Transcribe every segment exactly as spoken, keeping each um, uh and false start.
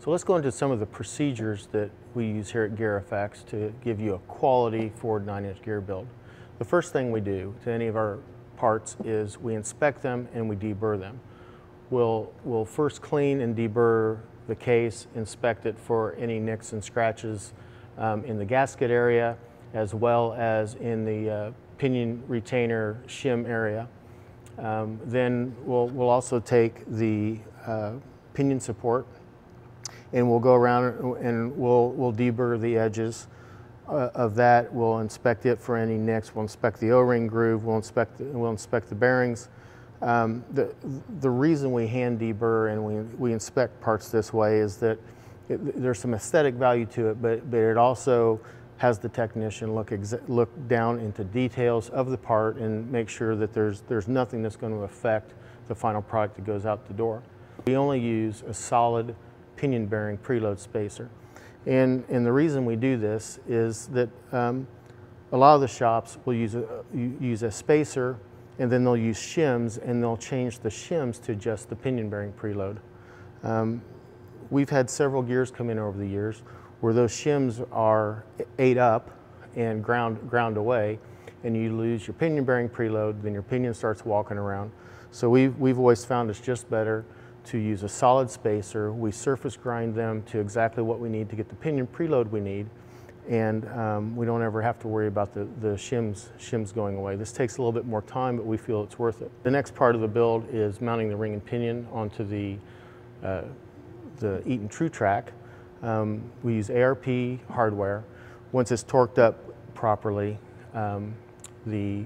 So let's go into some of the procedures that we use here at GearFX to give you a quality Ford nine inch gear build. The first thing we do to any of our parts is we inspect them and we deburr them. We'll, we'll first clean and deburr the case, inspect it for any nicks and scratches um, in the gasket area, as well as in the uh, pinion retainer shim area. Um, then we'll, we'll also take the uh, pinion support and we'll go around and we'll, we'll deburr the edges uh, of that. We'll inspect it for any nicks. We'll inspect the O-ring groove. We'll inspect the, we'll inspect the bearings. Um, the, the reason we hand deburr and we, we inspect parts this way is that it, there's some aesthetic value to it, but, but it also has the technician look, look down into details of the part and make sure that there's, there's nothing that's going to affect the final product that goes out the door. We only use a solid pinion bearing preload spacer. And, and the reason we do this is that um, a lot of the shops will use a, use a spacer and then they'll use shims and they'll change the shims to just the pinion bearing preload. Um, we've had several gears come in over the years where those shims are ate up and ground, ground away, and you lose your pinion bearing preload, then your pinion starts walking around. So we've, we've always found it's just better to use a solid spacer. We surface grind them to exactly what we need to get the pinion preload we need, and um, we don't ever have to worry about the, the shims, shims going away. This takes a little bit more time, but we feel it's worth it. The next part of the build is mounting the ring and pinion onto the, uh, the Eaton TrueTrack. Um, we use A R P hardware. Once it's torqued up properly, um, the,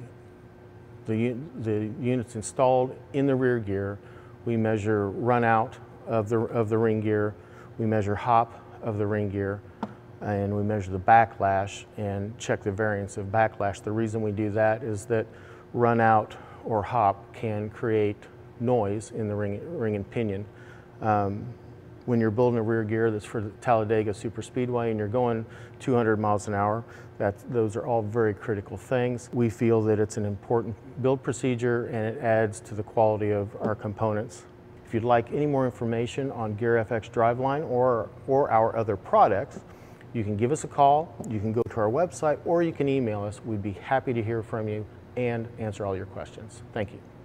the, the unit's installed in the rear gear. We measure run out of the, of the ring gear. We measure hop of the ring gear, and we measure the backlash and check the variance of backlash. The reason we do that is that run out or hop can create noise in the ring, ring and pinion. Um, When you're building a rear gear that's for the Talladega Super Speedway and you're going two hundred miles an hour, that's, those are all very critical things. We feel that it's an important build procedure and it adds to the quality of our components. If you'd like any more information on GearFX Driveline or, or our other products, you can give us a call, you can go to our website, or you can email us. We'd be happy to hear from you and answer all your questions. Thank you.